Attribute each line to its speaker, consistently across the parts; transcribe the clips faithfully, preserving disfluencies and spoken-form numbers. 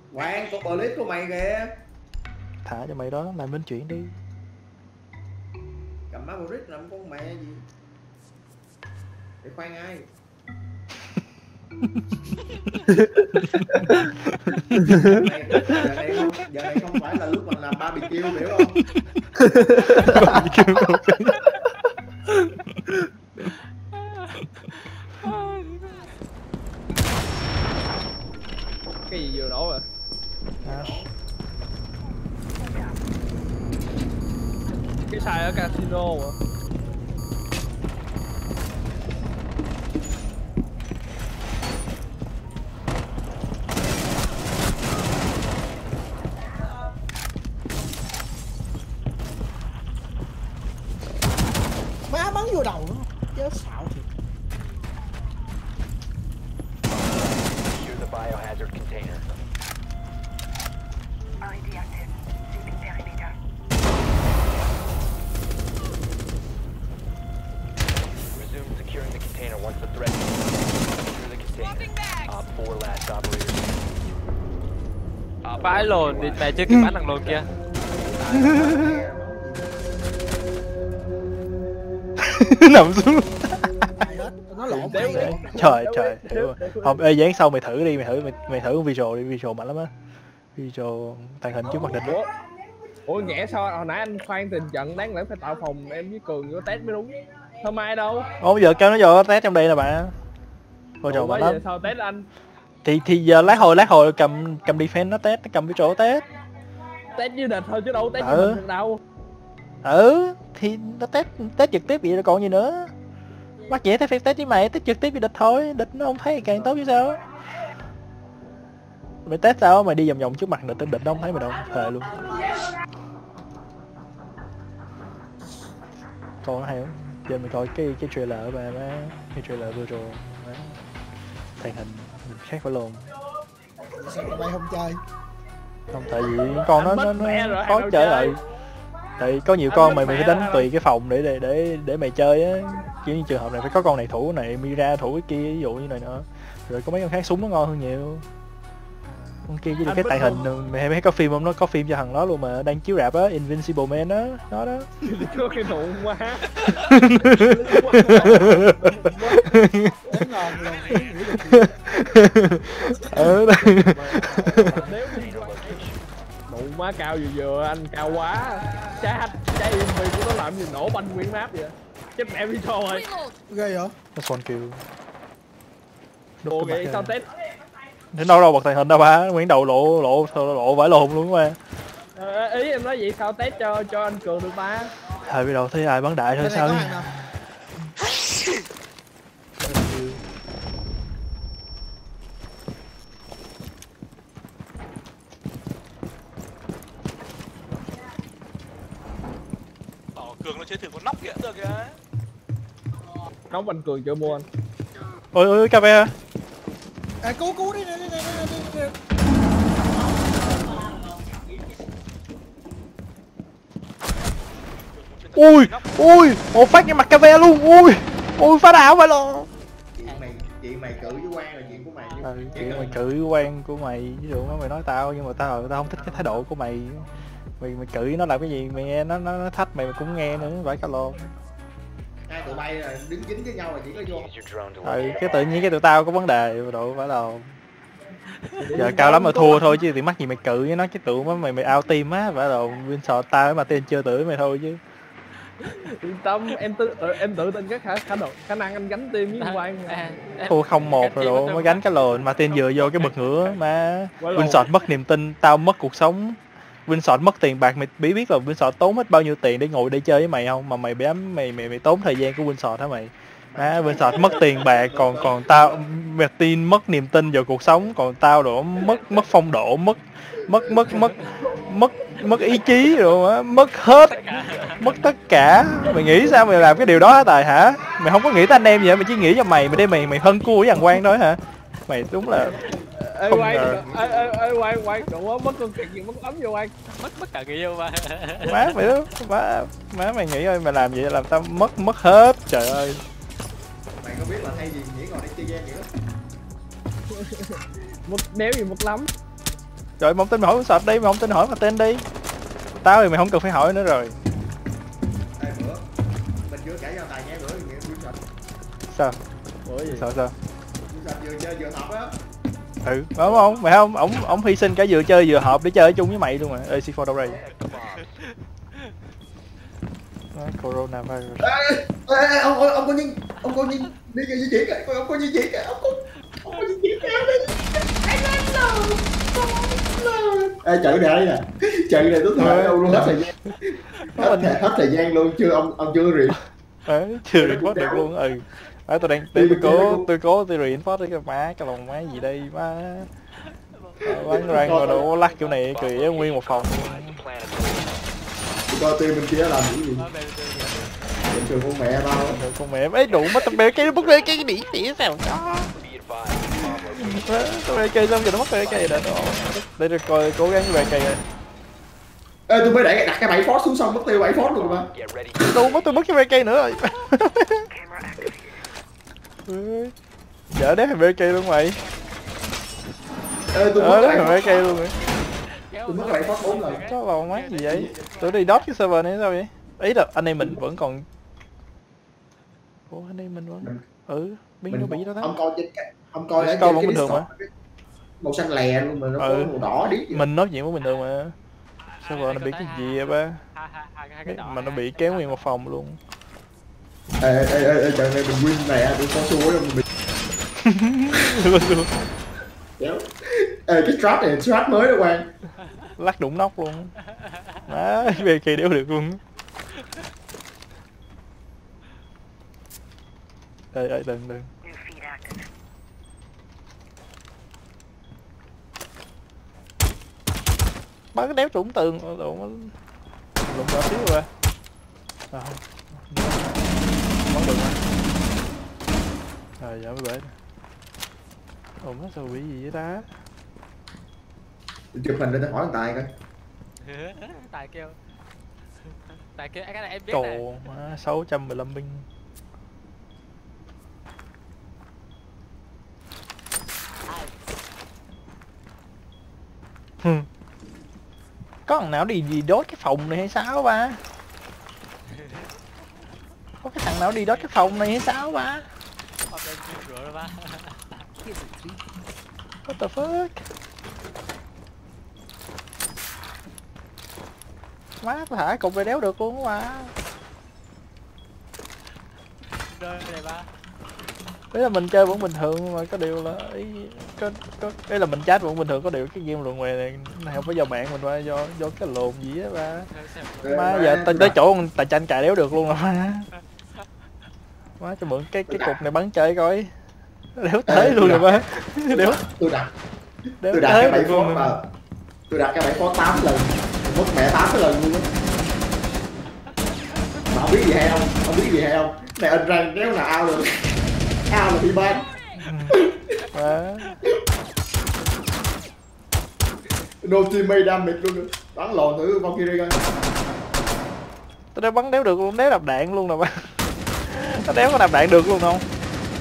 Speaker 1: Quang, có clip của mày kìa.
Speaker 2: Thả cho mày đó, làm bên chuyện đi.
Speaker 1: Cầm má Boris làm con mẹ gì. Để khoan ai. giờ này, giờ này không, giờ này không phải là lúc mình làm barbecue hiểu không?
Speaker 3: Cái gì vừa nổ rồi?
Speaker 2: À.
Speaker 3: Cái xài ở casino à?
Speaker 4: Má bắn vô đầu nó chết xạo thiệt.
Speaker 5: Use the biohazard container. Resume securing the container once the threat secure the container. Op four last operator.
Speaker 6: Vãi lồn, đi mẹ chưa kịp bắn thằng lồn kia.
Speaker 2: Nằm xuống.
Speaker 4: Nó lộn
Speaker 3: Đéo
Speaker 4: mày.
Speaker 2: Trời trời, hiểu rồi. Không, ê dán sau mày thử đi, mày thử mày, mày thử con visual đi, visual mạnh lắm á. Visual tàng hình trước mặt địch.
Speaker 3: Ủa, Ủa nhẽ sao hồi nãy anh khoan tình trận đáng lẽ phải tạo phòng em với Cường có test mới đúng. Sao mai đâu?
Speaker 2: Ồ bây giờ kêu nó vô test trong đây nè bạn. Vô trò
Speaker 3: Ủa,
Speaker 2: mạnh
Speaker 3: bây
Speaker 2: lắm.
Speaker 3: giờ sao test anh?
Speaker 2: Thì thì giờ lát hồi lát hồi cầm cầm defense nó test, nó cầm visual test.
Speaker 3: Test với địch thôi chứ đâu test
Speaker 2: Ừ.
Speaker 3: với mình được đâu.
Speaker 2: Ừ, thì nó test test trực tiếp vậy rồi còn gì nữa. Bắt dễ test test với mày, test trực tiếp với địch thôi, địch nó không thấy càng tốt chứ sao. Mày test sao mày đi vòng vòng trước mặt địch, địch nó không thấy mày đâu, thề luôn. Còn nó hay không? Giờ mày coi cái cái trailer ở bà má, cái trailer vừa rồi má. Tàng hình mình khác phải luôn.
Speaker 4: Sao mày không chơi?
Speaker 2: Không tại vì con nó nó,
Speaker 3: mẹ rồi,
Speaker 2: nó
Speaker 3: hay
Speaker 2: khó
Speaker 3: đâu
Speaker 2: chơi
Speaker 3: chơi.
Speaker 2: lại. Tại có nhiều
Speaker 3: Anh
Speaker 2: con
Speaker 3: mất
Speaker 2: mày mày
Speaker 3: mẹ
Speaker 2: phải đánh
Speaker 3: rồi.
Speaker 2: tùy cái phòng để để để để mày chơi á. Kiểu như trường hợp này phải có con này thủ này, Mira thủ cái kia ví dụ như này nữa. Rồi có mấy con khác súng nó ngon hơn nhiều. Con kia với được
Speaker 3: Anh
Speaker 2: cái
Speaker 3: mất
Speaker 2: tàng hình mày thấy có phim không, nó có phim cho thằng đó luôn mà đang chiếu rạp á, Invincible Man đó, nó đó.
Speaker 3: Có cái nụ quá.
Speaker 4: Đánh ngon luôn. Nghĩ được gì?
Speaker 2: Ừ.
Speaker 3: Nếu nụ má cao vừa vừa anh cao quá. Trái hạch, trái im của nó làm gì nổ banh nguyên map vậy? Chết mẹ đi thôi.
Speaker 4: Ghê vậy?
Speaker 2: Nó son kill.
Speaker 3: Ủa vậy sao test?
Speaker 2: Thế đâu đâu bật tàng hình đâu ba, Nguyễn đầu lộ lộ lộ, lộ vải lồn luôn á.
Speaker 3: Ờ, ý em nói vậy sao test cho cho anh Cường được ba?
Speaker 2: Thời bây đầu thấy ai bắn đại thôi
Speaker 4: Cái này
Speaker 2: sao.
Speaker 4: có hàng nào?
Speaker 7: Ờ, Cường nó chơi thử con nóc kìa được kìa.
Speaker 3: Nóng anh Cường chưa mua anh.
Speaker 2: Ôi ôi cà phê.
Speaker 4: À, cứu cứu đi, đi, đi, đi, đi, đi, đi.
Speaker 2: Ui ui một phát cái mặt cà phê luôn. Ui ui phá đảo phải luôn.
Speaker 1: Chị mày, chị mày cự với Quang là chuyện của mày.
Speaker 2: Ừ, chuyện mày cự quan của mày, ví dụ mày nói tao nhưng mà tao tao không thích cái thái độ của mày. Mày mày cự nó làm cái gì mày nghe nó nó, nó thách mày mày cũng nghe nữa, phải cả lon.
Speaker 1: Hai tụi bay là đứng dính với nhau là chỉ có vô.
Speaker 5: Use your drone to
Speaker 2: Ừ,
Speaker 5: locate.
Speaker 2: cái tự nhiên cái tụi tao có vấn đề độ phải là giờ cao lắm mà thua thôi chứ thì mắc gì mày cự với nó, cái tụi nó mày mày out team á phải là win shot tao mà tên chưa tử mày thôi chứ.
Speaker 3: Yên tâm, em tự, tự em tự tin cái khả khả độ khả năng anh gánh team với Quang.
Speaker 2: Thua không một rồi độ mới gánh cái lồn mà tên vừa vô cái bật ngửa mà win shot mất niềm tin, tao mất cuộc sống. Win shot mất tiền bạc, mày biết biết là win shot tốn hết bao nhiêu tiền để ngồi đây chơi với mày không, mà mày bém mày mày mày tốn thời gian của win shot hả mày. Má win shot mất tiền bạc, còn còn tao mày tin mất niềm tin vào cuộc sống, còn tao đổ mất mất phong độ, mất mất mất mất mất mất ý chí rồi á, mất hết, mất tất cả. Mày nghĩ sao mày làm cái điều đó hả Tài hả? Mày không có nghĩ tới anh em vậy, mày chỉ nghĩ cho mày, mày đây mày mày hơn cua với thằng Quang thôi hả? Mày đúng là
Speaker 3: Ê
Speaker 2: không
Speaker 3: Quang,
Speaker 2: ngờ.
Speaker 3: ê ê ê Quang, Quang, đừng quá mất con kiệt gì mất ấm vô Quang.
Speaker 6: Mất mất cả người yêu mà.
Speaker 2: Má mày đó, má má mày nghĩ ơi mày làm vậy làm tao mất mất hết, trời ơi.
Speaker 1: Mày có biết là thay vì nghĩ ngồi đây chơi game vậy đó.
Speaker 3: Mất đéo gì mất lắm.
Speaker 2: Rồi mày không tin mày hỏi Win Sọt đi, mày không tin hỏi mà tên đi. Tao thì mày không cần phải hỏi nữa rồi.
Speaker 1: Ê, bữa mình chưa kể cho tài nghe bữa nghe Win Sọt.
Speaker 2: Sao?
Speaker 3: Ủa gì?
Speaker 2: Sao sao?
Speaker 1: Win Sọt vừa chơi vừa học á.
Speaker 2: Ừ, đúng không? Mày không, ổng ổng hy sinh cả vừa chơi vừa họp để chơi chung với mày luôn mà. Ê, xê four đâu đây? Coronavirus.
Speaker 1: Ê, ê, ê, ông ông có nhìn ông có nhìn đi cái di chuyển kìa, ông có di chuyển kìa, ông có ông có di chuyển kìa đi. Ê, chạy đây nè, chạy này tôi thấy đâu luôn hết thời gian, hết, thời, hết thời gian luôn, chưa ông ông chưa read.
Speaker 2: Ờ, chưa report được luôn. Ừ. Đấy, tôi đang tôi, tôi cố tôi cố tôi reinforce cái má cái lòng má gì đây má. Bắn răng rồi đồ lắc kiểu này kìa nguyên một phòng.
Speaker 1: Coi team bên kia làm những gì? Bình thường con mẹ tao.
Speaker 2: Rồi con mẹ ấy đủ mất tao bê cái mất bê cái đỉ tỉa sao đó. Tao bê cây xong rồi nó mất bê cây rồi đó. Để được coi cố gắng bê cây rồi.
Speaker 1: Ê, tôi mới để đặt cái bảy phốt xuống xong mất tiêu bảy phốt luôn mà.
Speaker 2: Tôi mất tôi mất cái bê cây nữa rồi. Giờ đấy bê cây luôn mày.
Speaker 1: Ê, tôi
Speaker 2: ờ,
Speaker 1: mất cái
Speaker 2: bê cây luôn rồi.
Speaker 1: Tôi mất cái bảy phốt bốn lần.
Speaker 2: Có vào máy gì vậy? Tôi đi đốt cái server này sao vậy? Ý là anh em mình vẫn còn. Ủa anh em mình vẫn. Ừ, biến nó bị đó đó.
Speaker 1: Ông coi trên cái ông coi
Speaker 2: Score vẫn bình thường mà.
Speaker 1: Màu xanh lè luôn mà nó
Speaker 2: Ừ.
Speaker 1: có màu đỏ điếc.
Speaker 2: Mình nói chuyện với bình thường mà. Server nó bị cái gì vậy ba? Mà nó bị kéo nguyên một phòng luôn.
Speaker 1: Ê ê ê ê trận này mình win này tôi có xua đâu mình. Kéo. Ê cái strat này strat mới đó Quang.
Speaker 2: Lắc đụng nóc luôn. Má, về kỳ đéo được luôn. Ê ê đừng đừng. Bắn cái đéo trúng tường rồi lụng nhỏ xíu rồi. À không. Bắn được rồi. Rồi giờ mới bể. Ủa nó sao bị gì vậy ta?
Speaker 1: Chụp hình để tao hỏi thằng Tài coi.
Speaker 6: Tài kêu Tài kêu cái này em biết
Speaker 2: Cồ
Speaker 6: nè.
Speaker 2: má sáu trăm mười lăm binh. Hmm. Có thằng nào đi đi đốt cái phòng này hay sao ba? Có cái thằng nào đi đốt cái phòng này hay sao ba?
Speaker 6: Hôm nay chưa rửa rồi ba.
Speaker 2: What the fuck? Má tôi thả cục về đéo được luôn mà.
Speaker 6: Rơi này ba.
Speaker 2: Đấy là mình chơi vẫn bình thường mà có điều là ý có có đây là mình chat vẫn bình thường, có điều cái game luận ngoài này này không phải do bạn mình mà do do cái lồn gì á ba. Má giờ tới tới chỗ tài tranh cài đéo được luôn rồi má. Má cho mượn cái cái cục này bắn chơi coi. Đéo tới luôn rồi ba. Đéo.
Speaker 1: Tôi đặt
Speaker 2: Đéo
Speaker 1: tôi đặt cái bảy
Speaker 2: được
Speaker 1: phốt
Speaker 2: luôn.
Speaker 1: mà. Tôi đặt cái bảy phốt tám lần. Mất mẹ tám cái lần luôn á. Mà không biết gì hay không? Không biết gì hay không? Này anh răng đéo là ao rồi. Ao là bị ban.
Speaker 2: Má.
Speaker 1: No teammate damage luôn rồi. Bắn lòn thử Valkyrie coi.
Speaker 2: Tôi đéo bắn đéo được luôn, đéo đạp đạn luôn rồi ba. Nó đéo có đạp đạn được luôn không?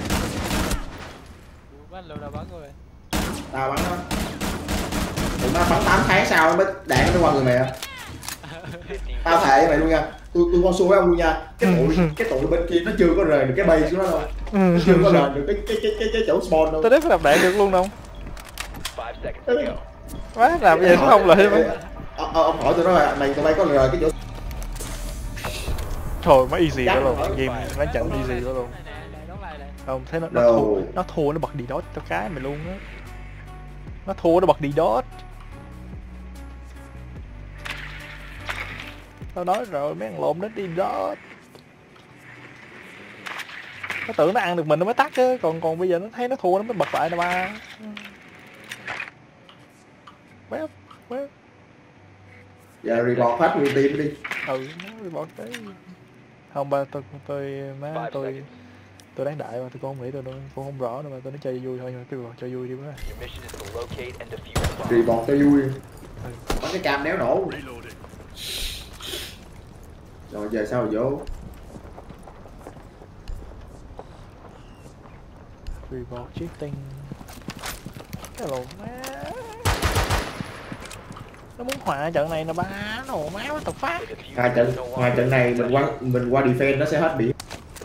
Speaker 6: Bắn lâu đâu bắn rồi.
Speaker 1: Tao bắn nó. Tụi nó bắn tám tháng sau mới đạn nó qua người mẹ. Tao thề với mày luôn nha. Tôi tôi con xui với ông luôn nha. Cái tụi cái tụi bên kia nó chưa có rời được cái base của nó đâu. Nó chưa có rời được cái cái cái cái, cái chỗ spawn đâu.
Speaker 2: Tôi đéo có đạp đạn được luôn đâu.
Speaker 5: Five seconds to go.
Speaker 2: Má làm vậy nó không lợi mà.
Speaker 1: Ờ, ờ, ông hỏi tụi nó là mày tụi bay có rời cái chỗ.
Speaker 2: Thôi má easy đó luôn, game nó chẳng easy đó luôn.
Speaker 6: Này nè, này đóng lại này.
Speaker 2: Không thấy nó nó
Speaker 1: Đâu.
Speaker 2: thua, nó thua nó bật đi đốt cho cái mày luôn á. Nó thua nó bật đi đốt. Tao nói rồi mấy thằng lộn nó đi đốt. Nó tưởng nó ăn được mình nó mới tắt á, còn còn bây giờ nó thấy nó thua nó mới bật lại nè ba. Web, web.
Speaker 1: Giờ report hết nguyên team đi.
Speaker 2: Ừ, nó report tới. Không ba tôi tôi má tôi tôi đáng đại mà tôi cũng không nghĩ tôi tôi cũng không rõ đâu mà tôi nói chơi vui thôi, nhưng mà cái report cho vui đi quá.
Speaker 5: Your mission is to locate and defuse the bomb.
Speaker 1: Report cho vui. Bắn cái cam đéo nổ. Rồi giờ sao mà vô?
Speaker 2: Report cheating. Cái lộn má. Nó muốn hòa trận này là ba nổ má quá tập phát.
Speaker 1: Hai trận hai trận này mình qua mình qua defense nó sẽ hết biển.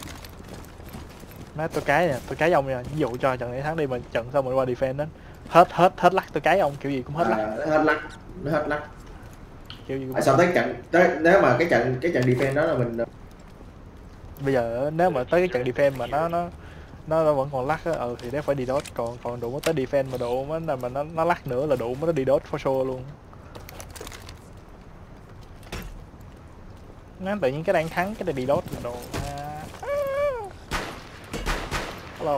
Speaker 2: Má tôi cái nè, tôi cái ông nha, ví dụ cho trận này thắng đi mà trận sau mình qua defense đó. Hết hết hết lắc tôi cái ông, kiểu gì cũng hết lắc.
Speaker 1: À, nó hết lắc, nó hết lắc.
Speaker 2: Kiểu gì cũng
Speaker 1: À, sao tới trận tới nếu mà cái trận cái trận defense đó là mình
Speaker 2: bây giờ nếu mà tới cái trận defense mà nó nó nó, nó vẫn còn lắc á, ừ thì nếu phải đi đốt, còn còn đủ tới defense mà đủ mà mà nó nó lắc nữa là đủ mới nó đi đốt for sure luôn. Nó tự nhiên cái đang thắng cái này đi đốt là đồ. Hello.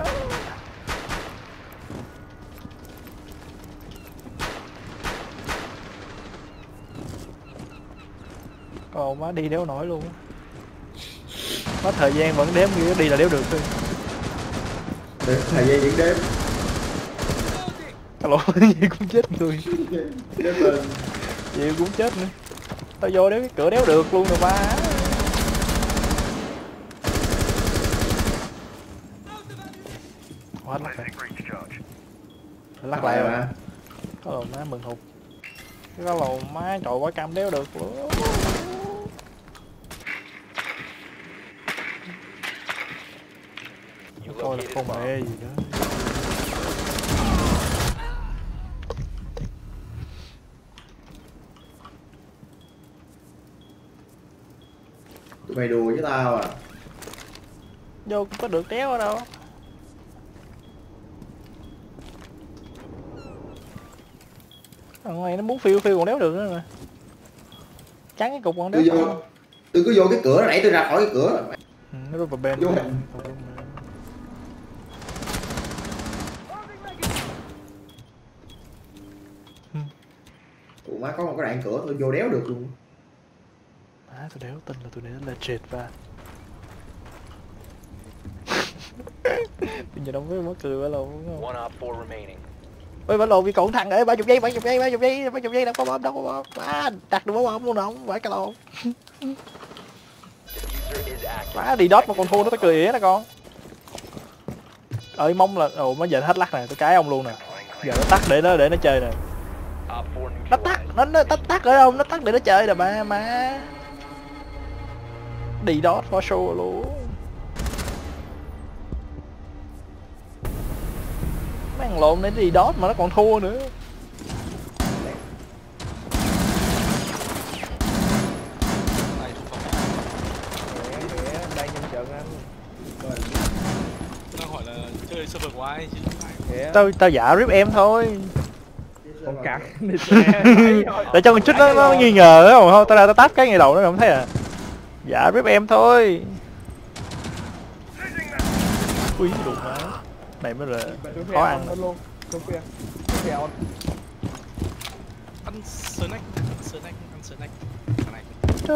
Speaker 2: Còn má đi đéo nổi luôn. Có thời gian vẫn đếm như đi là đéo được thôi.
Speaker 1: để thời gian những đếm.
Speaker 2: Hello, gì cũng chết người.
Speaker 1: Đếm lên.
Speaker 2: Gì cũng chết nữa. Tao vô đéo cái cửa đéo được luôn rồi ba. Hết lắc rồi. Lắc lại rồi. Có lồn má mừng hụt. Có lồn má trời quá cam đéo được luôn. Coi là con mẹ gì đó.
Speaker 1: Tụi mày đùa với tao à?
Speaker 2: Vô cũng có được đéo ở đâu. Thằng này nó muốn phiêu phiêu còn đéo được nữa mà. Trắng cái cục còn đéo.
Speaker 1: Tôi vô, tôi cứ vô cái cửa nó đẩy tôi ra khỏi cái cửa.
Speaker 2: Ừ, nó rút vào bên.
Speaker 1: Vô. Ủa má có một cái đoạn cửa tôi vô đéo được luôn.
Speaker 2: Má tôi đéo tin là tụi này nó legit và bây giờ đâu biết mất cười bả lộn đúng không? Ôi bả lộn vì cổng thằng ơi, ba chục giây, ba chục giây, ba chục giây, ba chục giây đâu có bom, đâu có bom. Má đặt được bom bom luôn không? Phải cái lộn. Má đi đốt mà còn thua nó, tao cười ỉa nè con. Ơi mong là ồ mới giờ hết lắc này, tôi cái ông luôn nè. Giờ nó tắt để nó để nó chơi nè. Nó tắt, nó nó tắt tắt ở đâu, nó tắt để nó chơi nè ba má. Đi đốt for sure luôn. Mấy thằng lộn này đi đốt mà nó còn thua nữa.
Speaker 3: Đang nhân trận anh.
Speaker 7: Nó hỏi là chơi server của ai chứ không phải.
Speaker 2: Tao tao giả rip em thôi.
Speaker 3: Con cặc.
Speaker 2: Để cho một chút nó, nó nghi ngờ đó, không tao ra tao táp cái ngày đầu nó không thấy à. Dạ rip em thôi. Ui đủ má. Này mới là khó ăn
Speaker 3: luôn. Sophia. Sophia on.
Speaker 7: Ăn snack, ăn snack, ăn snack. Thằng này.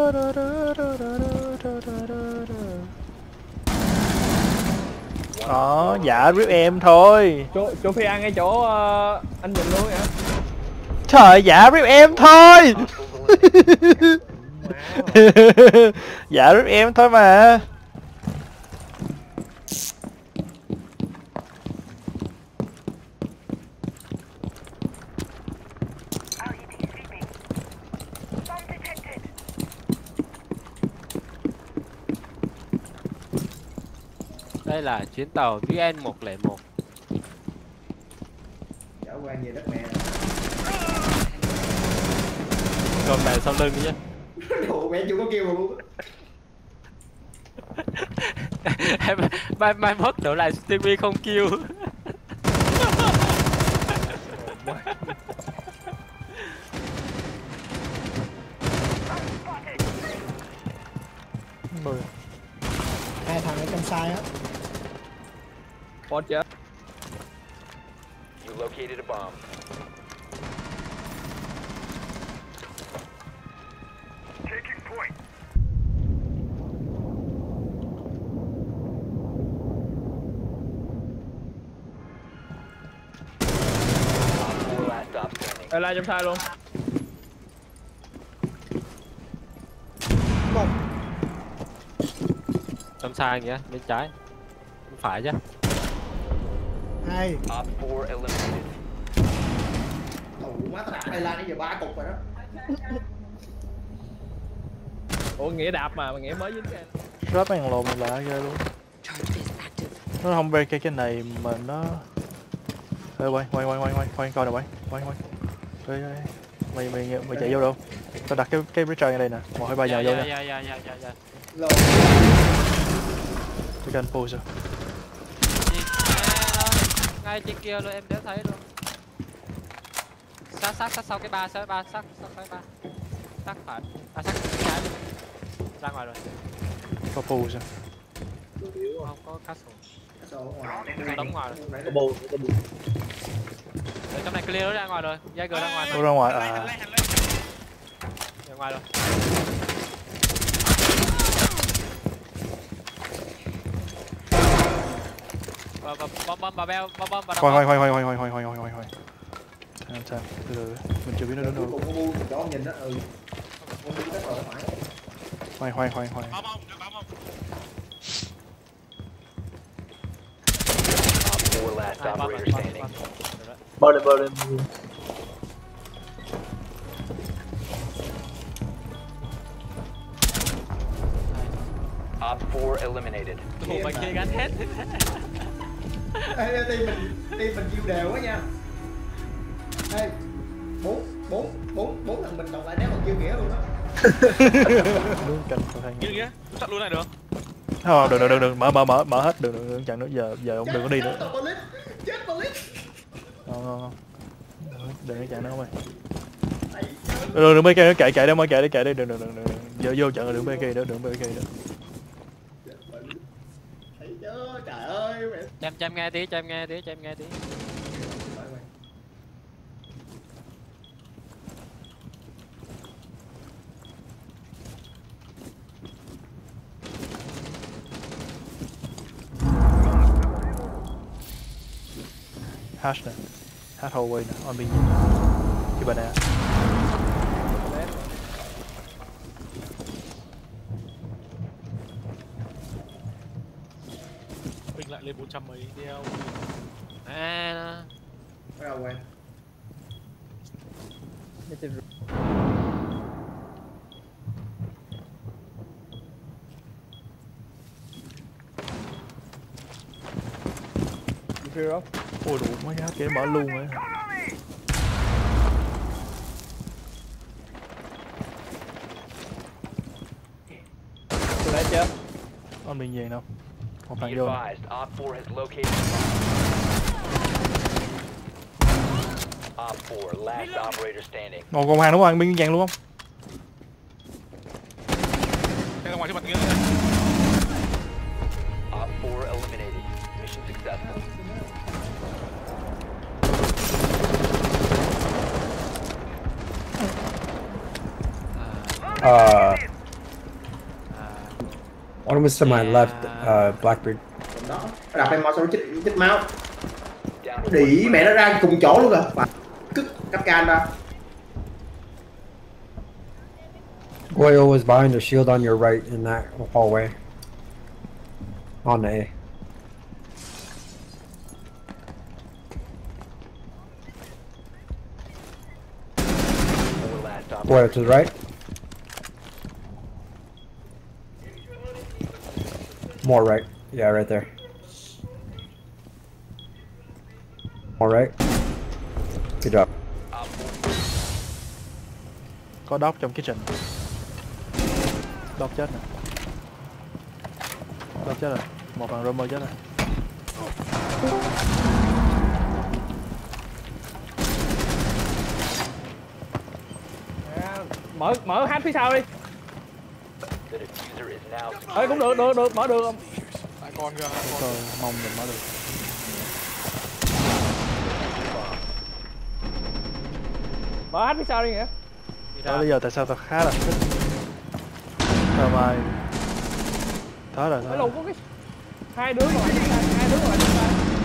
Speaker 2: Đó, dạ rip em thôi.
Speaker 3: Chỗ chỗ Phi ăn ngay chỗ uh, anh nhìn luôn hả?
Speaker 2: Trời dạ rip em thôi. Dạ rip em thôi mà.
Speaker 6: Đây là chuyến tàu vê en một không một.
Speaker 1: Chở quan về đất mẹ.
Speaker 6: Còn này sau lưng chứ.
Speaker 1: Đồ mẹ chưa có kêu mà luôn.
Speaker 6: mai mai mất đổi lại Stevie không kêu.
Speaker 4: Hai thằng ở trong sai á.
Speaker 3: Bot chết.
Speaker 5: You located a bomb. Taking point. Four last stop standing.
Speaker 3: Đây là trong sai luôn.
Speaker 4: Một.
Speaker 6: Trong sai nhá, bên trái. Không phải chứ.
Speaker 4: Hai.
Speaker 5: Op four eliminated.
Speaker 1: Ủa má má tao đạp đây la đến giờ ba cục rồi đó.
Speaker 3: Ủa Nghĩa đạp mà, mà Nghĩa mới dính cái.
Speaker 2: Rớt mấy thằng lồn lại ghê luôn. Nó không break cái cái này mà nó. Ê quay quay quay quay quay quay coi nè quay quay quay. Ê, ê. Mày mày mày chạy vô đâu? Tao đặt cái cái breacher đây nè, một hai ba giờ vô nha.
Speaker 6: Dạ dạ dạ dạ dạ.
Speaker 1: Lồn.
Speaker 2: Tôi cần pause rồi.
Speaker 6: Ngay trên kia luôn em đéo thấy luôn. Sát sát sát sau cái ba, sát ba, sát sát cái ba. Sát phải. À sát cái trái. Ra ngoài rồi.
Speaker 2: Có pause rồi.
Speaker 6: Không có castle.
Speaker 1: Castle ngoài.
Speaker 6: Đóng ngoài rồi.
Speaker 3: Có bù, có bù.
Speaker 6: Ở trong này clear nó ra ngoài rồi. Jagger ra ngoài.
Speaker 2: Tôi ra ngoài à.
Speaker 6: Ra ngoài rồi. Bom bom bom bà beo, bom bom bà.
Speaker 2: Khoan khoan khoan khoan khoan khoan khoan khoan khoan khoan. Sao sao? Từ từ. Mình chưa biết nó đến đâu.
Speaker 1: Cùng có bu cho ông nhìn đó, ừ. Con bu cái rồi phải.
Speaker 2: Khoan khoan khoan khoan.
Speaker 7: Bom không, bom không.
Speaker 5: Four last operator standing.
Speaker 3: Bơ lên, bơ lên.
Speaker 5: Op four eliminated.
Speaker 6: Ủa mà kia gắn hết.
Speaker 1: Ê, team mình, team mình chiêu đều quá nha. Ê, bốn, bốn, bốn, bốn thằng mình cộng lại đéo còn chiêu nghĩa luôn đó.
Speaker 2: Đúng cạnh của thằng.
Speaker 7: Như kia, chặn luôn này được.
Speaker 2: Thôi đừng đừng đừng đừng mở mở mở mở hết đừng đừng đừng chặn nữa giờ giờ ông đừng có đi nữa.
Speaker 1: Chết police.
Speaker 2: Không không không. Đừng có chặn nữa không ơi. Đừng đừng bê kê kệ kệ đó mới kệ đi kệ đi đừng đừng đừng đừng. Giờ vô chặn rồi đừng bê kê nữa đừng bê kê nữa.
Speaker 1: Thấy chưa? Trời ơi mẹ.
Speaker 6: Cho em cho em nghe tí, cho em nghe tí, cho em nghe tí.
Speaker 2: Hash nè, hash hallway nè, on bên cái bà nè.
Speaker 7: Mình lại lên bốn trăm mấy đeo.
Speaker 6: À.
Speaker 1: Bắt đầu quay.
Speaker 3: Không?
Speaker 2: Ôi đủ mấy cái hash kia mở luôn rồi.
Speaker 3: Tôi đã chưa?
Speaker 2: On bên gì đâu. Một
Speaker 5: Be
Speaker 2: thằng vô.
Speaker 5: advised, Op four has located. Op four, last operator standing.
Speaker 2: Ngồi còn hàng đúng không? Bên vàng luôn không?
Speaker 7: Đây là ngoài cái mặt kia.
Speaker 5: Op four eliminated. Mission successful.
Speaker 8: Uh, one was to my left, uh, Blackbeard.
Speaker 1: Đó, đạp em mau xong nó chích, chích máu. Đỉ mẹ nó ra cùng chỗ luôn rồi. Cức cắp can ra.
Speaker 8: Goyo was behind the shield on your right in that hallway. On the A.
Speaker 5: Four last operator.
Speaker 8: Goyo to the right. More right. Yeah, right there. More right. Good job.
Speaker 2: Có đốc trong kitchen. Đốc chết nè. Đốc chết rồi. Một thằng roamer chết rồi.
Speaker 3: À, mở mở hát phía sau đi.
Speaker 5: The diffuser is now secure.
Speaker 3: Ơi cũng được được được mở được không?
Speaker 7: Lại con kìa.
Speaker 2: Rồi mong mình mở được.
Speaker 3: Mở hát phía sau đi nghĩa.
Speaker 2: Đó bây giờ tại sao tao khá là thích. Sao mai. Thôi rồi
Speaker 3: Cái
Speaker 2: thôi.
Speaker 3: lùng có cái hai đứa ngoài chúng ta, hai đứa ngoài chúng ta.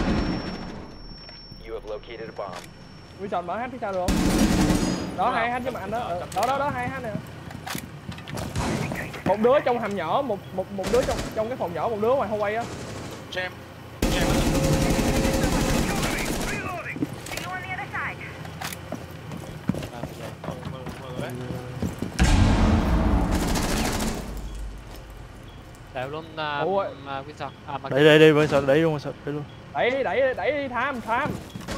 Speaker 5: You have located a bomb.
Speaker 3: Wilson mở hát phía sau được không? Đó hai hát với mạnh đó. Ừ, đó đó đó hai hát nè. Một đứa trong hầm nhỏ, một một một đứa trong trong cái phòng nhỏ, một đứa ngoài hallway á.
Speaker 7: Jam. Jam.
Speaker 6: ấy. Đều luôn à,
Speaker 3: Ủa.
Speaker 6: mà Win sao? À mà
Speaker 2: Đẩy đẩy đi, bây giờ đẩy luôn, sao đẩy luôn.
Speaker 3: Đẩy đi, đẩy đi, đẩy đi, tham, tham.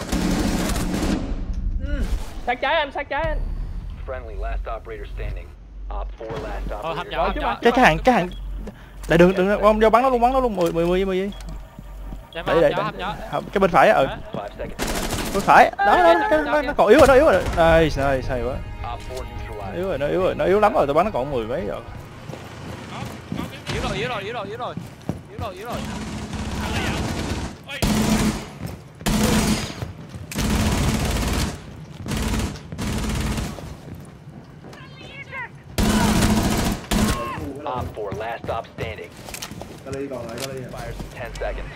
Speaker 3: Sát trái anh, sát trái anh.
Speaker 5: Friendly last operator standing. Op four last
Speaker 6: Ờ, hầm
Speaker 5: operator.
Speaker 6: nhỏ, hầm nhỏ.
Speaker 2: Cái cái hàng cái hàng. Lại đừng đừng không vô bắn nó luôn, bắn nó luôn, mười mười mười mười giây.
Speaker 6: Chạy
Speaker 2: Đẩy
Speaker 6: vào
Speaker 2: đẩy
Speaker 6: hầm nhỏ, hầm nhỏ.
Speaker 2: đẩy. Cái bên phải á, ừ.
Speaker 5: Five seconds.
Speaker 2: Bên phải. Đó đó, cái nó, nó còn yếu rồi, nó yếu rồi. Đây, sai sai quá.
Speaker 5: Op four neutralized.
Speaker 2: Yếu rồi, nó yếu rồi, nó yếu lắm rồi, tôi bắn nó còn mười mấy rồi.
Speaker 6: Yếu rồi, yếu rồi, yếu rồi, yếu rồi. Yếu rồi, yếu rồi.
Speaker 5: Op four last stop standing.
Speaker 1: Kali còn lại Kali.
Speaker 5: Fires in ten seconds.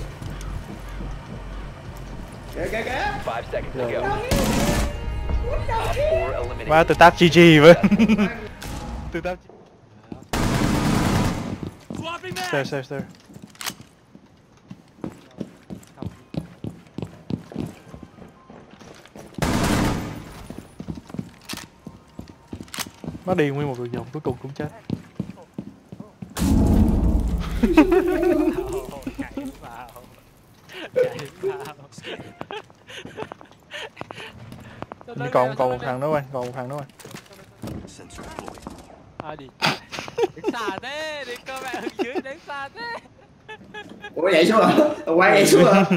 Speaker 1: Kìa kìa kìa.
Speaker 5: Five seconds to go. Op four eliminated.
Speaker 2: Qua từ tap giê giê với. Từ tap. Stairs, stairs, stairs. Nó đi nguyên một đường vòng cuối cùng cũng chết.
Speaker 6: Chạy vào. Chạy vào.
Speaker 2: Còn còn một thằng nữa anh, còn một thằng nữa anh.
Speaker 6: À đi. Đứng xa thế, đi cơ mẹ ở dưới đứng xa thế.
Speaker 1: Ủa vậy xuống hả? Quay vậy xuống hả?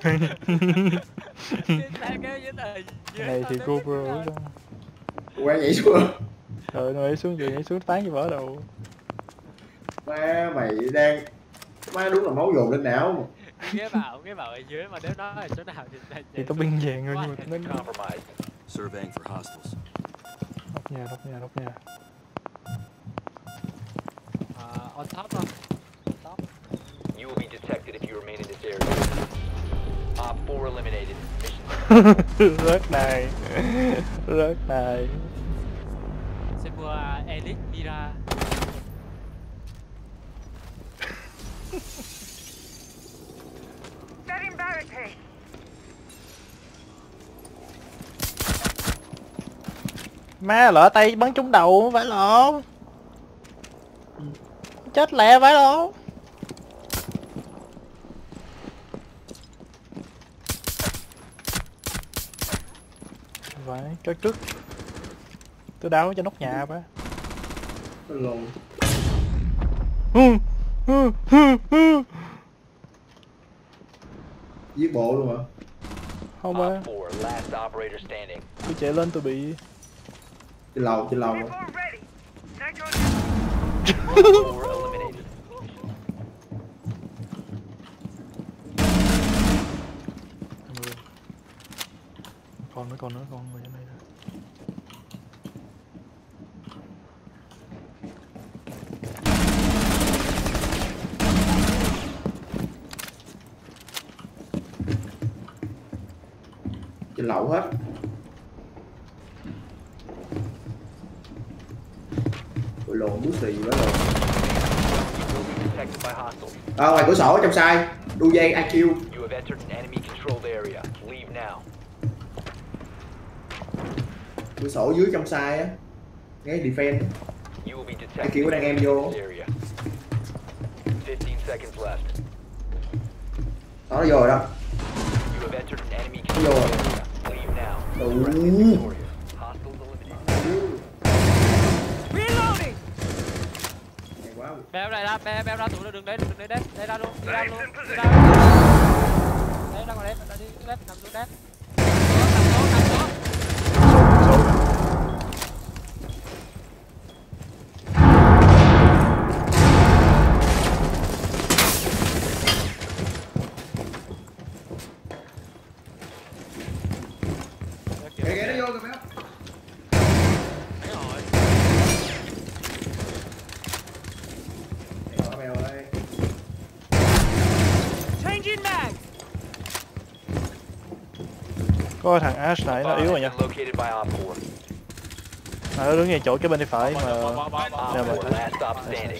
Speaker 2: Này thì cô bro.
Speaker 1: Quay vậy xuống hả?
Speaker 2: Trời nó nhảy xuống rồi nhảy xuống tán cho vỡ đầu.
Speaker 1: Má mày đang má đúng là máu dồn lên não.
Speaker 6: Cái bảo cái bảo ở dưới mà nếu nó ở chỗ nào thì
Speaker 2: Thì có binh vàng rồi nhưng mà nó
Speaker 5: Compromised.
Speaker 9: Surveying for hostiles.
Speaker 2: đốc nhà đốc nhà đốc nhà.
Speaker 6: uh, on top không? On top.
Speaker 5: You will be detected if you remain in this area. Op four eliminated. Mission.
Speaker 2: Rớt này. Rớt này.
Speaker 6: Sẽ mua Elite Mira.
Speaker 2: Má lỡ tay bắn trúng đầu phải lộn. Chết lẹ phải lộn. Vậy cho trước. Tôi đau cho nóc nhà ba.
Speaker 1: Lồn. Giết bộ luôn hả?
Speaker 2: Không ba.
Speaker 5: Op four last operator standing.
Speaker 2: Tôi chạy lên tôi bị.
Speaker 1: Trên lầu trên lầu.
Speaker 5: Four eliminated.
Speaker 2: Còn nữa còn nữa còn người trên đây.
Speaker 1: Trên lầu hết. Ôi lồn bút xì quá rồi.
Speaker 5: Detected by hostiles.
Speaker 1: À, ngoài cửa sổ trong sai. Đu dây i kiu.
Speaker 5: You have entered an enemy controlled area. Leave now.
Speaker 1: Cửa sổ dưới trong sai á. Ngay defend.
Speaker 5: You will be
Speaker 1: i
Speaker 5: detected
Speaker 1: kiu đang em vô.
Speaker 5: in this area. Fifteen seconds left.
Speaker 1: Đó nó vô rồi đó.
Speaker 5: You have entered an enemy
Speaker 1: Vô
Speaker 5: controlled
Speaker 1: rồi.
Speaker 5: area. Leave now.
Speaker 1: Đủ.
Speaker 5: Friendly victorious. Hostiles eliminated.
Speaker 1: Hay quá.
Speaker 6: Bèo này ra, bèo bèo ra tụi nó đừng đến, đừng đến đấy, đây ra luôn, đi ra luôn, đi ra. Đấy ra ngoài đấy, ra đi, đấy, nằm xuống đấy. Nằm xuống, nằm xuống.
Speaker 1: Kìa kìa nó vô kìa mấy.
Speaker 6: Đấy rồi.
Speaker 1: Mèo mèo ơi.
Speaker 2: Có thằng Ash này nó yếu rồi nha.
Speaker 5: Located by Op four.
Speaker 2: Nó đứng ngay chỗ cái bên tay phải mà.
Speaker 5: Op
Speaker 2: Nè mà.
Speaker 5: four last stop standing.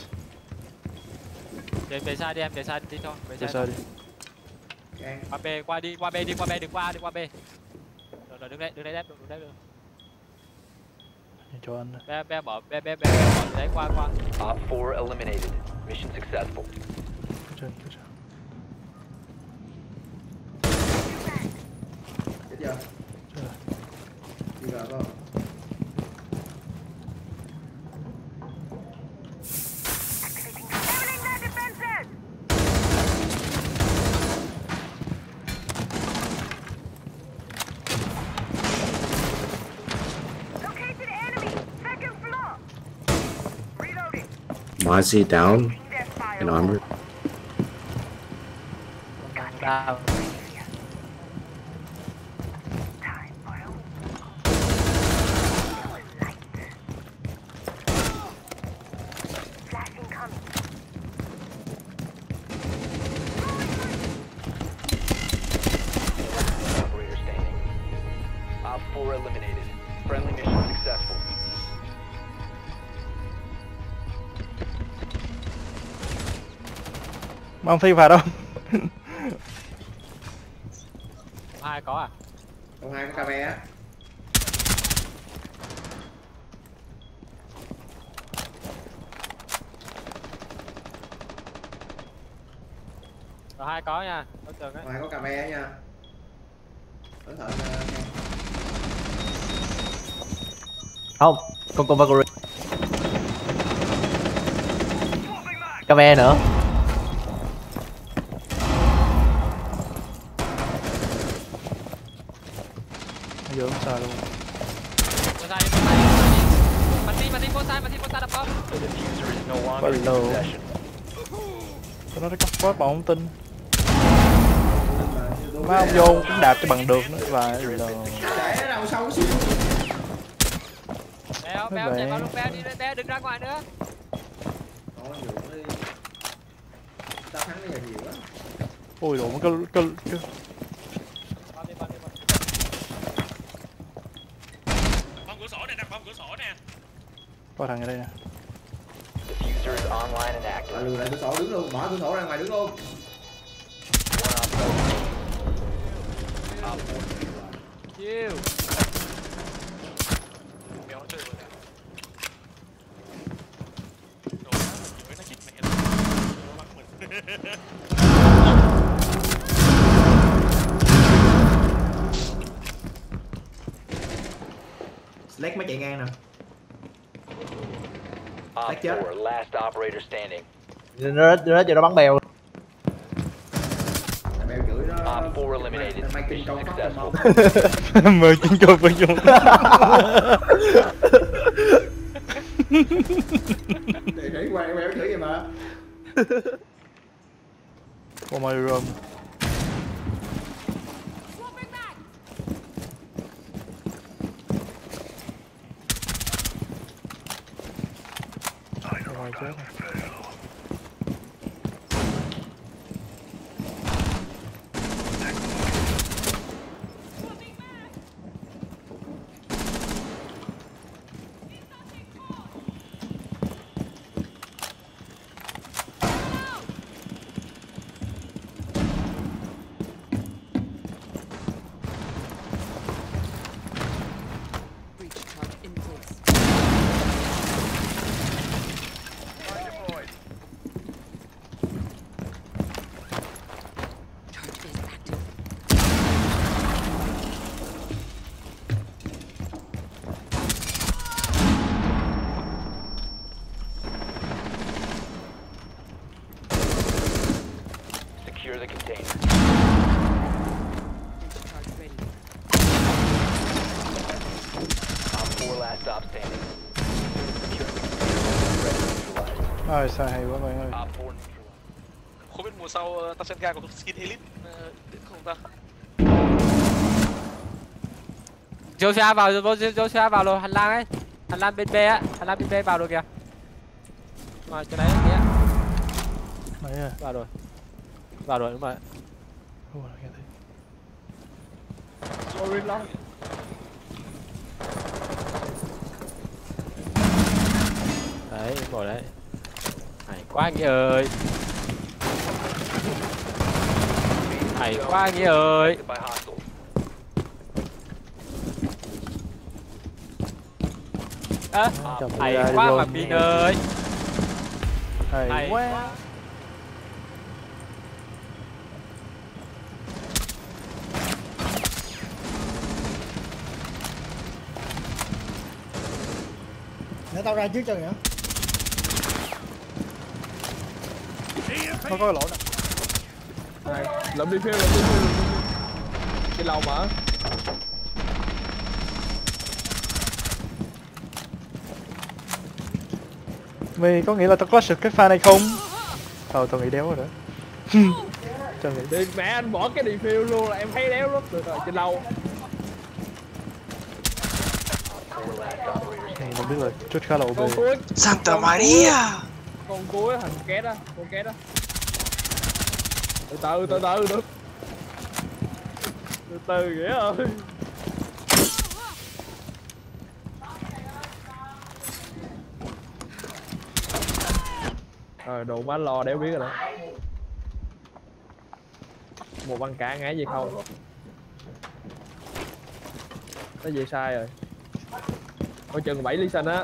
Speaker 6: Về về xa đi em, về xa đi thôi, về
Speaker 2: Để
Speaker 6: xa.
Speaker 2: sao đi.
Speaker 1: Can.
Speaker 6: Qua B, qua đi, qua B đi, qua B, đừng qua, đi qua B. Rồi rồi đứng đấy, đứng đấy đép, đứng đấy được.
Speaker 2: cho anh.
Speaker 6: Bé bé bỏ bé bé bé bỏ đấy qua qua.
Speaker 5: Op four eliminated. Mission successful.
Speaker 2: Trên, trên.
Speaker 1: Chết chưa? Đi vào không?
Speaker 10: Mozzie down in armor.
Speaker 6: Đau.
Speaker 5: Operator standing. Op four eliminated. Friendly mission successful.
Speaker 2: Mà ông Phi vào đâu?
Speaker 6: Hai có à?
Speaker 1: Ông hai có camera á.
Speaker 6: Rồi hai có nha. Đối tượng ấy.
Speaker 1: Ông hai có camera nha. Cẩn thận nha.
Speaker 11: Không, con con Valkyrie. Camera nữa.
Speaker 2: Vô không sao luôn.
Speaker 6: Vô sai đi, vô sai đi. Bắn đi, bắn đi, vô sai, bắn đi, vô sai đập bom.
Speaker 5: The diffuser is no longer in
Speaker 2: Hello.
Speaker 5: possession.
Speaker 2: Tôi nói cắt phốt mà không tin. Má ông vô cũng đạp cho bằng được nữa và rồi
Speaker 1: Để nó đâu sâu xíu.
Speaker 6: Béo, béo, chạy vào lúc béo đi, béo đừng ra ngoài nữa.
Speaker 1: Thôi nhượng đi. Tao thắng bây giờ nhiều quá.
Speaker 2: ôi đồ cái cái cái
Speaker 6: Bom đi, bom đi, bom.
Speaker 7: Bom cửa sổ nè, đặt bom cửa sổ nè.
Speaker 2: có thằng ở đây nè.
Speaker 5: Diffuser is online and active.
Speaker 1: Lại lùi lại cửa sổ đứng luôn, mở cửa sổ ra ngoài đứng luôn.
Speaker 5: One op four. Op four.
Speaker 6: Chill.
Speaker 7: Mèo nó chơi rồi nè. Đồ nó chửi nó chích mẹ. Nó bắn mình.
Speaker 1: Slack mới chạy ngang nè.
Speaker 5: Op
Speaker 1: Tách chết.
Speaker 5: four, last operator standing.
Speaker 11: Nó rớt rớt cho nó bắn bèo.
Speaker 1: Thằng bèo chửi nó.
Speaker 5: Op four eliminated.
Speaker 1: Thằng Mai kinh
Speaker 5: Mission
Speaker 1: công phát
Speaker 5: successful.
Speaker 1: mông.
Speaker 2: mời kinh cơ phải dùng.
Speaker 1: Để thấy quay quay chửi vậy mà.
Speaker 2: For my room. Rồi chết rồi.
Speaker 5: Secure the container. Op four, last stop standing. Secure the container.
Speaker 2: Ôi sao hay quá bạn ơi.
Speaker 5: Op four neutralized.
Speaker 7: Không biết mùa sau uh, Tassenka có skin elite uh, không ta?
Speaker 6: Joshua vào rồi, Joshua vào rồi, hành lang ấy. Hành lang bên B á, hành lang bên B vào rồi kìa. Rồi chỗ đấy kìa.
Speaker 2: Đấy à.
Speaker 6: Vào rồi. Vào rồi đúng rồi.
Speaker 2: Ủa, nghe thấy.
Speaker 3: Sorry long.
Speaker 6: Đấy, ngồi đấy. Hay quá Nghĩa ơi. Hay quá Nghĩa ơi.
Speaker 5: By hostiles.
Speaker 6: Hả?
Speaker 2: Chồng
Speaker 6: Hay
Speaker 2: ra đi
Speaker 6: quá
Speaker 2: vô.
Speaker 6: mà Pin ơi.
Speaker 2: Hay
Speaker 6: Hay
Speaker 2: quá.
Speaker 6: quá.
Speaker 4: Để tao ra trước cho nữa.
Speaker 2: Nó có cái lỗ nè.
Speaker 3: Này, lượm đi phiêu, lượm đi phiêu. Cái lầu mở.
Speaker 2: Mày có nghĩa là tao có sực cái pha này không? Thôi tao nghĩ đéo rồi đó. Tao nghĩ
Speaker 3: Đi mẹ anh bỏ cái đi phiêu luôn là em thấy đéo lắm rồi rồi trên lâu.
Speaker 2: này không biết là chút khá là ô bê.
Speaker 3: Con cuối.
Speaker 7: Santa Maria.
Speaker 3: Con cuối thằng két á, con két á. Từ từ từ từ được. Từ từ nghĩa ơi. Rồi đồ má lo đéo biết rồi đó. Một băng cá ngái gì không? Nó về sai rồi. Coi chừng bảy ly xanh á.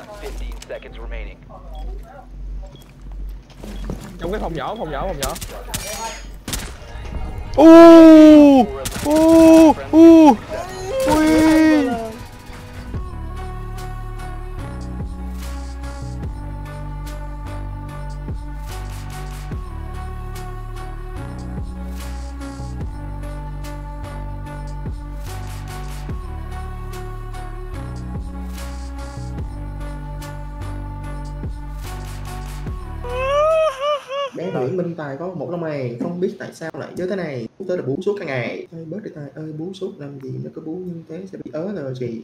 Speaker 3: Trong cái phòng nhỏ, phòng nhỏ, phòng nhỏ.
Speaker 2: u u u ui.
Speaker 1: Bé Nguyễn Minh Tài có một lông mày, không biết tại sao lại nhớ thế này. Bú tới là bú suốt cả ngày. Ơi bớt đi Tài ơi, bú suốt làm gì, nó có bú như thế sẽ bị ớ rồi chị.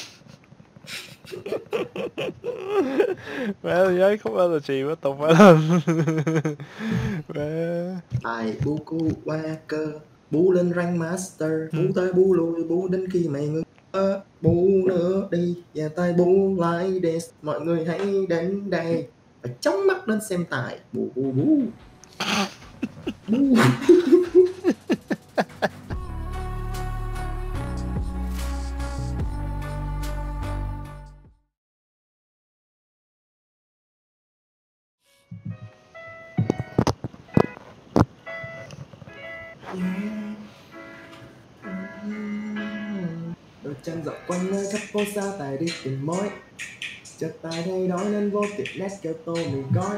Speaker 2: Mẹ giấy không bao giờ chị mới tục phải lên. Mẹ
Speaker 1: Tài bú cu qua cơ, bú lên rank master, bú tới bú lui, bú đến khi mày ngưng. Ơ, bú nữa đi, và Tài bú lại để mọi người hãy đến đây. Và chóng mắt lên xem Tài. Bú bú bú. Bú. Đôi chân dọc quanh nơi khắp phố xa Tài đi tìm mối. Chợt Tài thấy đói nên vô tiệm nét kêu tô mì gói.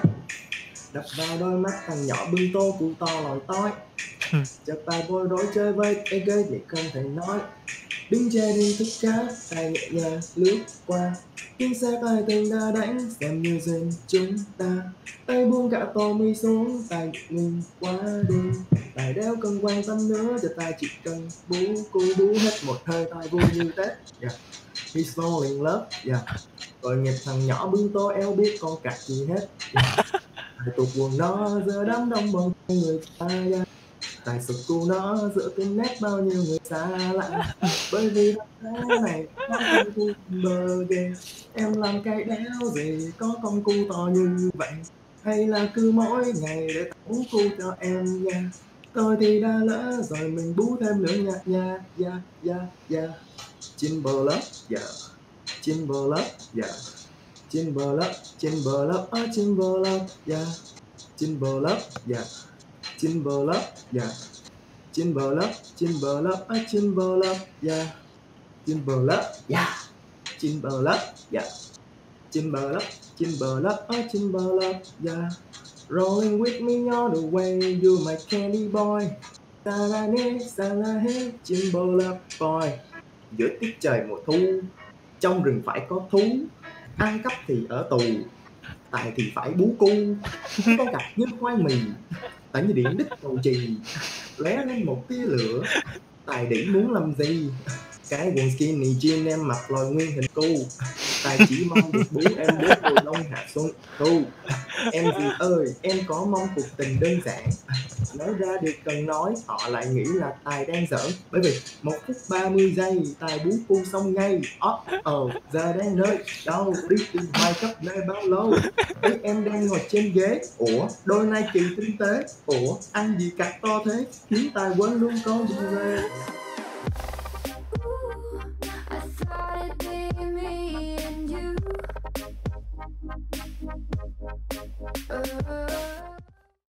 Speaker 1: Đập vào đôi mắt thằng nhỏ bưng tô cụ to lòi tói. Chợt Tài bối rối chơi với cái ghế thì không thể nói. Đứng trên đi thức cá, Tài nhẹ nhàng lướt qua. Tiếng xe Tài tình đã đánh, xem như duyên chúng ta. Tay buông cả tô mì xuống, Tài ngừng quá đi. Tài đéo cần quan tâm nữa, cho Tài chỉ cần bú cu bú hết một hơi. Tài vui như Tết, yeah. He's falling in love, yeah. Tội nghiệp thằng nhỏ bưng tô eo biết con cặc gì hết, yeah. Tài tụt quần nó giữa đám đông bằng người ta, yeah. Tài sụt cu nó giữa cái nét bao nhiêu người xa lạ. Bởi vì thế này nó không thu bờ ghê. Em làm cái đéo gì có con cu to như vậy. Hay là cứ mỗi ngày để tao bú cu cho em nha. Tôi thì đã lỡ rồi mình bú thêm nữa nha nha. Yeah yeah yeah. Timberlove yeah. Timberlove yeah. Timberlove Timberlove oh Timberlove yeah. Timberlove yeah. Timberlove yeah. Timberlove Timberlove oh Timberlove yeah. Timberlove yeah. Timberlove yeah. Timberlove Timberlove oh Timberlove yeah. Rolling with me all the way, you my candy boy. Sarane Sarahe Timberlove boy. Giữa tiết trời mùa thu, trong rừng phải có thú. Ăn cắp thì ở tù, Tài thì phải bú cu. Con cặp như khoai mì, tại như điện đích cầu chì. Lóe lên một tia lửa, Tài đỉ muốn làm gì. Cái quần skinny jean em mặc loài nguyên hình cu. Tài chỉ mong được bú em bú mùa đông hạ xuân thu. Em gì ơi, em có mong cuộc tình đơn giản. Nói ra điều cần nói, họ lại nghĩ là Tài đang giỡn. Bởi vì một phút ba mươi giây, Tài bú cu xong ngay. Ồ, oh, oh, giờ đang nơi đâu, đi tìm hoài khắp nơi bao lâu. Thấy em đang ngồi trên ghế. Ủa, đôi nay kỳ tinh tế. Ủa, ăn gì cặc to thế, khiến Tài quên luôn con đi về.
Speaker 12: I thought it'd be me and you. Bye.